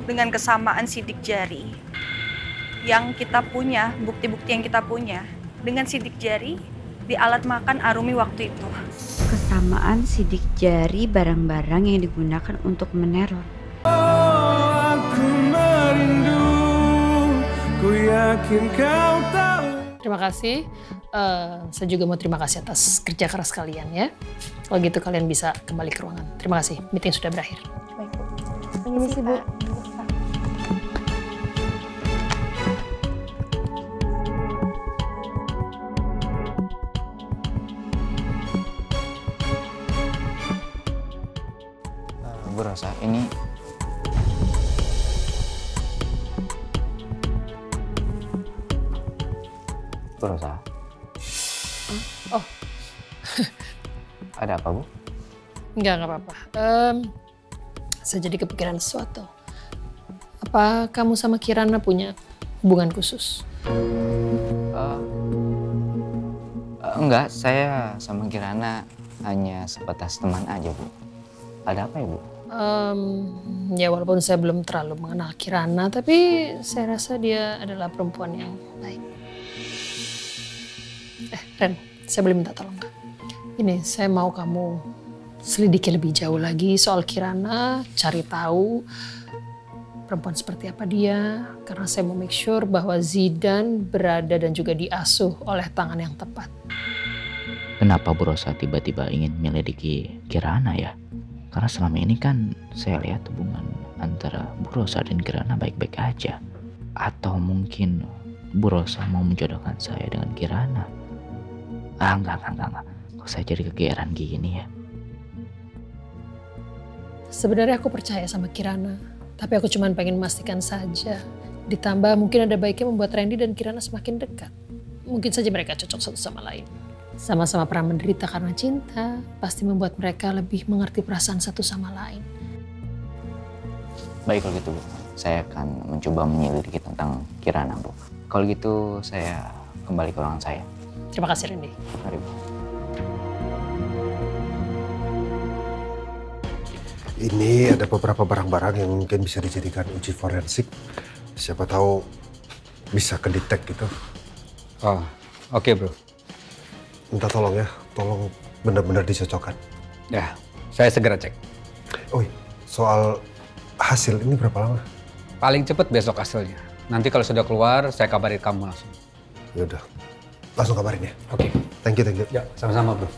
dengan kesamaan sidik jari yang kita punya, bukti-bukti yang kita punya dengan sidik jari di alat makan Arumi waktu itu. Kesamaan sidik jari barang-barang yang digunakan untuk meneror. Aku merindu, ku yakin kau tahu. Terima kasih. Saya juga mau terima kasih atas kerja keras kalian ya. Kalau gitu kalian bisa kembali ke ruangan. Terima kasih. Meeting sudah berakhir. Baik, Bu. Ini sih, Bu. Bu Rosa, ini Bu Rosa. Oh. Ada apa, Bu? Enggak apa-apa. Saya jadi kepikiran sesuatu. Apa kamu sama Kirana punya hubungan khusus? Enggak, saya sama Kirana hanya sebatas teman aja, Bu. Ada apa ya, Bu? Ya walaupun saya belum terlalu mengenal Kirana, tapi saya rasa dia adalah perempuan yang baik. Ren, saya boleh minta tolong nggak? Ini, saya mau kamu selidiki lebih jauh lagi soal Kirana, cari tahu perempuan seperti apa dia, karena saya mau make sure bahwa Zidan berada dan juga diasuh oleh tangan yang tepat. Kenapa Bu Rosa tiba-tiba ingin menyelidiki Kirana ya? Karena selama ini kan saya lihat hubungan antara Bu Rosa dan Kirana baik-baik aja. Atau mungkin Bu Rosa mau menjodohkan saya dengan Kirana. Enggak. Kok saya jadi kegeeran gini ya? Sebenarnya aku percaya sama Kirana, tapi aku cuma pengen memastikan saja. Ditambah mungkin ada baiknya membuat Randy dan Kirana semakin dekat. Mungkin saja mereka cocok satu sama lain. Sama-sama pernah menderita karena cinta, pasti membuat mereka lebih mengerti perasaan satu sama lain. Baik kalau gitu, Bu. Saya akan mencoba menyelidiki tentang Kirana, Bu. Kalau gitu saya kembali ke ruangan saya. Terima kasih, Randy. Mari, Bu. Ini ada beberapa barang-barang yang mungkin bisa dijadikan uji forensik. Siapa tahu bisa kedetek gitu. Oh, oke, Bro. Minta tolong ya, tolong benar-benar dicocokkan. Ya, saya segera cek. Oh, soal hasil ini berapa lama? Paling cepat besok hasilnya. Nanti kalau sudah keluar, saya kabarin kamu langsung. Ya udah, langsung kabarin ya. Oke. Thank you. Ya, sama-sama, Bro.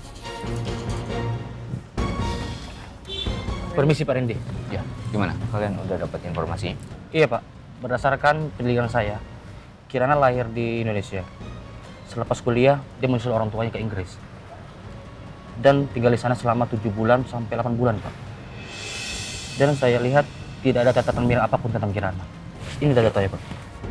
Permisi Pak Randy. Ya, gimana? Kalian udah dapat informasinya? Iya Pak, berdasarkan penyelidikan saya, Kirana lahir di Indonesia. Selepas kuliah, dia menyusul orang tuanya ke Inggris. Dan tinggal di sana selama 7 bulan sampai 8 bulan, Pak. Dan saya lihat tidak ada catatan merah apapun tentang Kirana. Ini data-datanya, Pak.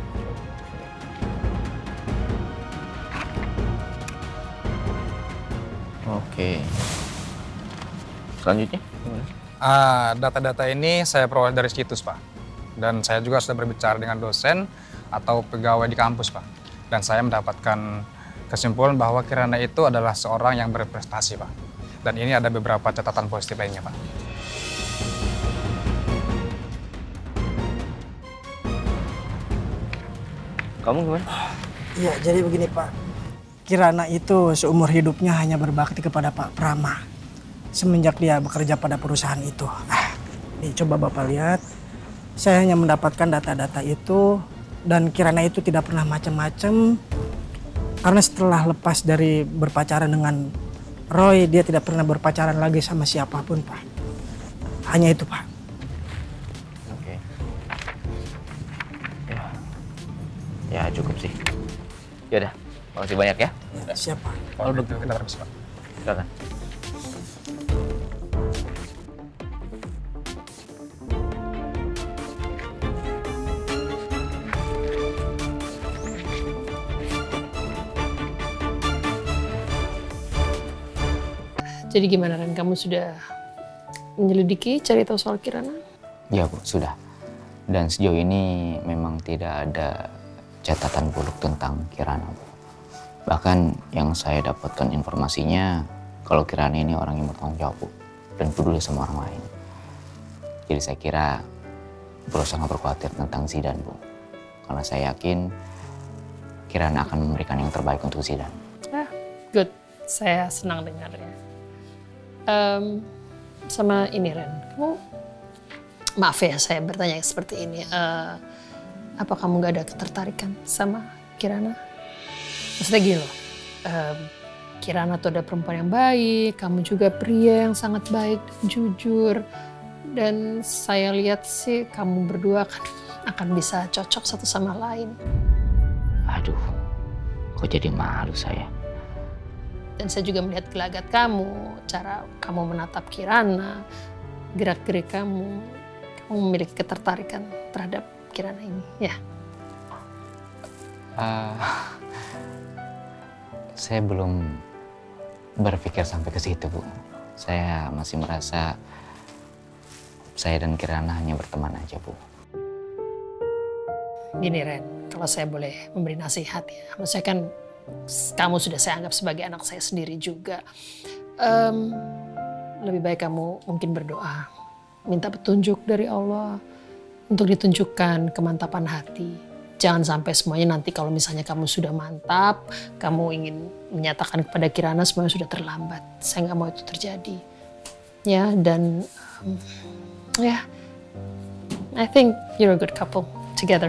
Oke. Selanjutnya gimana? Data-data ini saya peroleh dari situs, Pak. Dan saya juga sudah berbicara dengan dosen atau pegawai di kampus, Pak. Dan saya mendapatkan kesimpulan bahwa Kirana itu adalah seorang yang berprestasi, Pak. Dan ini ada beberapa catatan positif lainnya, Pak. Kamu gimana? Iya, jadi begini, Pak. Kirana itu seumur hidupnya hanya berbakti kepada Pak Prama. Semenjak dia bekerja pada perusahaan itu. Nih, coba Bapak lihat. Saya hanya mendapatkan data-data itu. Dan Kirana itu tidak pernah macam-macam. Karena setelah lepas dari berpacaran dengan Roy, dia tidak pernah berpacaran lagi sama siapapun, Pak. Hanya itu, Pak. Oke. Ya cukup sih. Yaudah, makasih banyak ya. Ya, siap, Pak. Kalau begitu kita permisi, Pak. Silakan. Jadi gimana Ren, kamu sudah menyelidiki, cari tahu soal Kirana? Ya Bu, sudah. Dan sejauh ini memang tidak ada catatan buruk tentang Kirana, Bu. Bahkan yang saya dapatkan informasinya, kalau Kirana ini orang yang bertanggung jawab, Bu, dan peduli sama orang lain. Jadi saya kira berusaha nggak berkhawatir tentang Zidan, Bu. Karena saya yakin Kirana akan memberikan yang terbaik untuk Zidan. Good. Saya senang dengarnya. Sama ini Ren, kamu maaf ya saya bertanya seperti ini. Apa kamu gak ada ketertarikan sama Kirana? Maksudnya gini loh, Kirana tuh ada perempuan yang baik, kamu juga pria yang sangat baik dan jujur. Dan saya lihat sih kamu berdua akan bisa cocok satu sama lain. Aduh, kok jadi malu saya. Dan saya juga melihat gelagat kamu, cara kamu menatap Kirana, gerak-gerik kamu memiliki ketertarikan terhadap Kirana ini, ya? Saya belum berpikir sampai ke situ, Bu. Saya masih merasa saya dan Kirana hanya berteman aja, Bu. Gini Ren, kalau saya boleh memberi nasihat ya, maksudnya kan kamu sudah saya anggap sebagai anak saya sendiri juga. Lebih baik kamu mungkin berdoa, minta petunjuk dari Allah untuk ditunjukkan kemantapan hati. Jangan sampai semuanya nanti kalau misalnya kamu sudah mantap, kamu ingin menyatakan kepada Kirana semuanya sudah terlambat. Saya nggak mau itu terjadi. Ya, dan ya, I think you're a good couple together.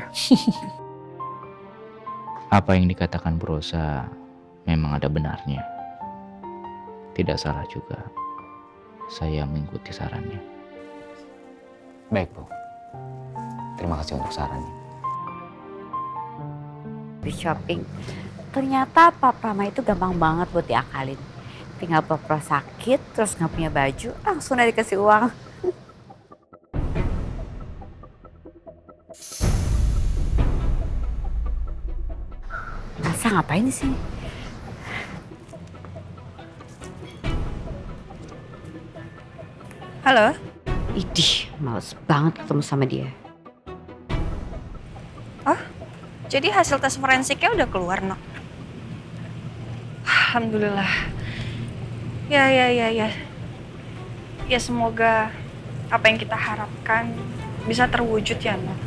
Apa yang dikatakan Bu Rosa memang ada benarnya. Tidak salah juga saya mengikuti sarannya. Baik, Bu. Terima kasih untuk sarannya. Di shopping, ternyata Pak Prama itu gampang banget buat diakalin. Tinggal pura-pura sakit, terus nggak punya baju, langsung udah dikasih uang. Elsa ngapain di sini? Halo? Idih, males banget ketemu sama dia. Oh, jadi hasil tes forensiknya udah keluar, Nok? Alhamdulillah. Ya. Ya semoga apa yang kita harapkan bisa terwujud ya, Nok.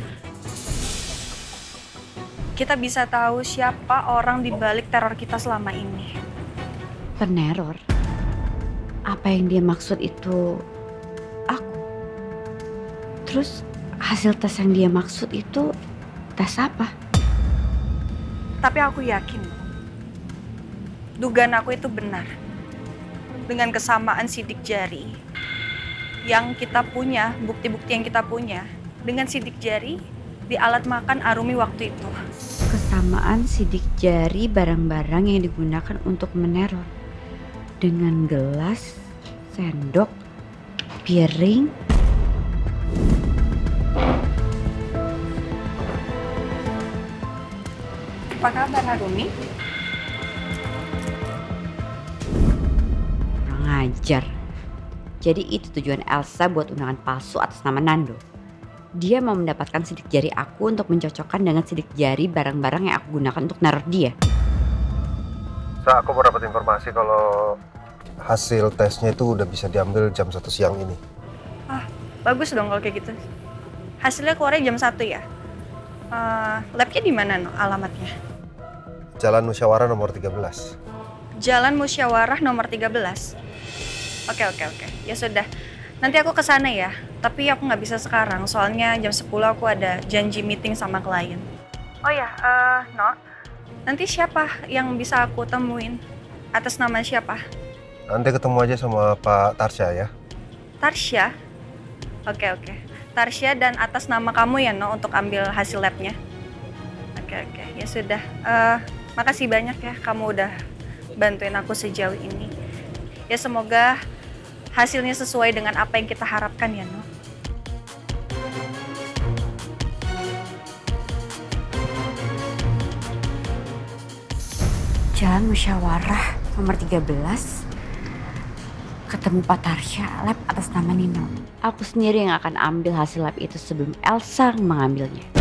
Kita bisa tahu siapa orang di balik teror kita selama ini. Peneror? Apa yang dia maksud itu aku? Terus hasil tes yang dia maksud itu tes apa? Tapi aku yakin, dugaan aku itu benar. Dengan kesamaan sidik jari yang kita punya, bukti-bukti yang kita punya, dengan sidik jari di alat makan Arumi waktu itu. Kesamaan sidik jari barang-barang yang digunakan untuk meneror. Dengan gelas, sendok, piring. Apa kabar Arumi? Kurang ajar. Jadi itu tujuan Elsa buat undangan palsu atas nama Nando. Dia mau mendapatkan sidik jari aku untuk mencocokkan dengan sidik jari barang-barang yang aku gunakan untuk neror dia. Aku mau dapat informasi kalau hasil tesnya itu udah bisa diambil jam 1 siang ini. Ah, bagus dong kalau kayak gitu. Hasilnya keluarnya jam 1 ya? Labnya di mana, no, alamatnya? Jalan Musyawarah nomor 13. Jalan Musyawarah nomor 13? Oke. Ya sudah. Nanti aku ke sana ya, tapi aku nggak bisa sekarang, soalnya jam 10 aku ada janji meeting sama klien. Oh ya, No, nanti siapa yang bisa aku temuin? Atas nama siapa? Nanti ketemu aja sama Pak Tarsya ya. Tarsya? Oke. Tarsya dan atas nama kamu ya, No, untuk ambil hasil labnya. Oke. Ya sudah, makasih banyak ya kamu udah bantuin aku sejauh ini. Ya semoga hasilnya sesuai dengan apa yang kita harapkan ya, No. Jalan Musyawarah nomor 13. Ketemu Pak Tarsya, lab atas nama Nino. Aku sendiri yang akan ambil hasil lab itu sebelum Elsa mengambilnya.